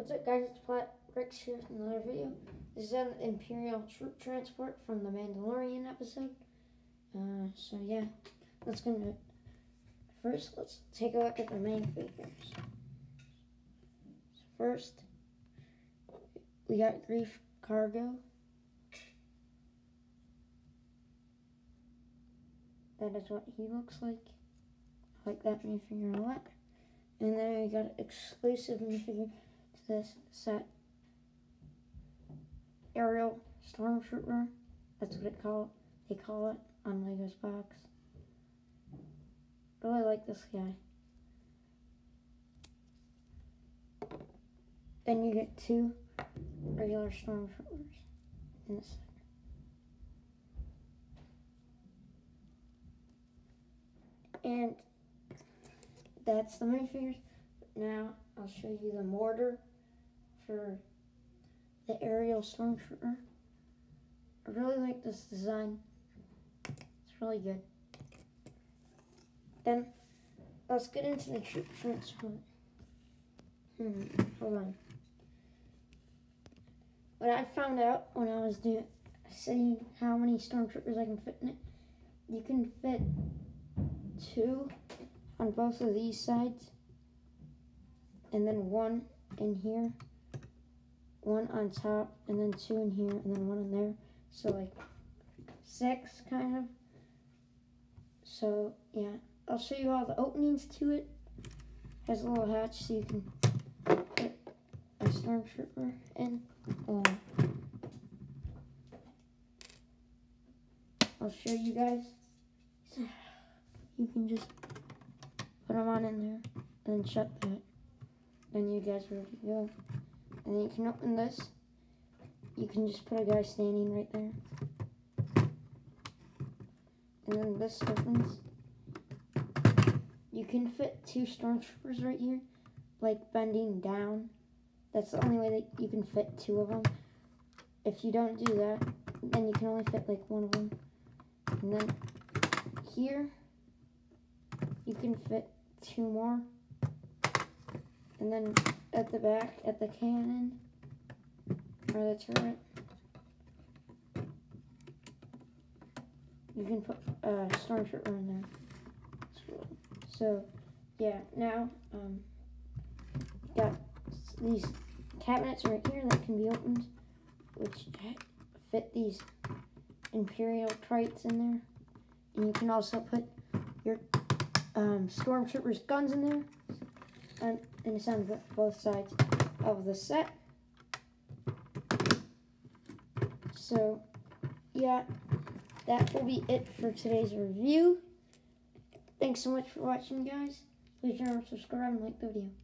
What's up, guys? It's Rex here with another video. This is an Imperial troop transport from the Mandalorian episode. So yeah, let's go into it. First, let's take a look at the main figures. First, we got Greef Karga. That is what he looks like. I like that minifigure a lot. And then we got an exclusive minifigure to this set. Aerial Stormtrooper. That's what they call it on Lego's box. Really like this guy. Then you get two regular Stormtroopers in this set. And that's the minifigures. Now I'll show you the mortar for the Aerial Stormtrooper. I really like this design. It's really good. Then let's get into the troop transfer. Hold on. What I found out when I was seeing how many Stormtroopers I can fit in it, you can fit 2 on both of these sides, and then 1 in here, 1 on top, and then 2 in here, and then 1 in there. So like 6 kind of. So yeah, I'll show you all the openings to it. Has a little hatch so you can put a Stormtrooper in. I'll show you guys. You can just put them on in there and then shut that. Then you guys are ready to go. And then you can open this. You can just put a guy standing right there. And then this opens. You can fit 2 Stormtroopers right here, like bending down. That's the only way that you can fit 2 of them. If you don't do that, then you can only fit like 1 of them. And then here, you can fit 2 more. And then at the back, at the cannon, or the turret, you can put a Stormtrooper in there. So, yeah, now, got these cabinets right here that can be opened, which fit these Imperial Trites in there. And you can also put your Stormtroopers' guns in there, and it's on both sides of the set. So, yeah, that will be it for today's review. Thanks so much for watching, guys. Please remember to subscribe and like the video.